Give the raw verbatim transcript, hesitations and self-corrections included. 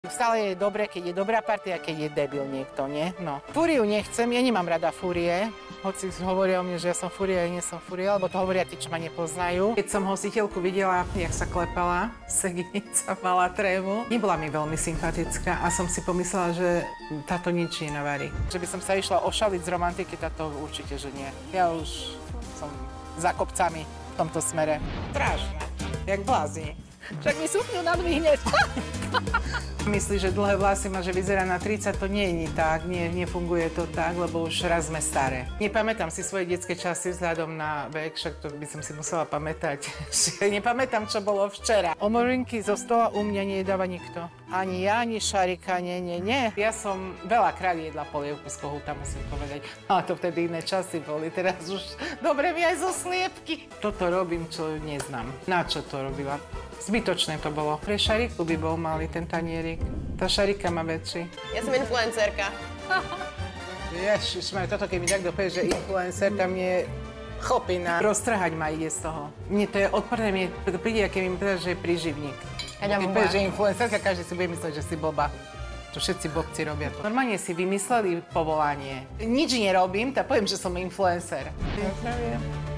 Stále je dobre, keď je dobrá partia, keď je debil niekto, nie? No. Fúriu nechcem, ja nemám rada fúrie. Hoci hovoria o mne, že ja som fúria, ja nie som fúria, alebo to hovoria tí, čo ma nepoznajú. Keď som hostiteľku videla, jak sa klepala, seginica, mala trému, nebola mi veľmi sympatická a som si pomyslela, že táto nič nenavarí. Že by som sa išla ošaliť z romantiky, táto určite, že nie. Ja už som za kopcami v tomto smere. Strašné, jak blázni. Však mi sukňu nadvihneš. Myslí, že dlhé vlasy má, že vyzerá na tridsať, to nie je tak, nie, nefunguje to tak, lebo už raz sme staré. Nepamätám si svoje detské časy vzhľadom na vek, však to by som si musela pamätať. Nepamätám, čo bolo včera. Omorinky zo stola u mňa nejedáva nikto. Ani ja, ani Šarika, nie, nie, nie. Ja som veľakrát jedla polievku z kohúta, musím povedať. Ale to vtedy iné časy boli, teraz už dobre mi aj zo sliepky. Toto robím, čo neznám. Na čo to robila? Zbytočné to bolo. Pre Šariku by bol malý ten tanierik. Tá Šarika má väčší. Ja som influencerka. Ježišmar, toto keď mi takto povie, že influencer, tam je chlpina. Roztrhať ma ide z toho. Mne to je odporné, mne to príde, keď mi povedať, že je príživník. Keď povie, že je influencerka, každý si bude myslieť, že si blbá. To všetci blbci robia to. Normálne si vymysleli povolanie. Nič nerobím, tak poviem, že som influencer. Ja neviem.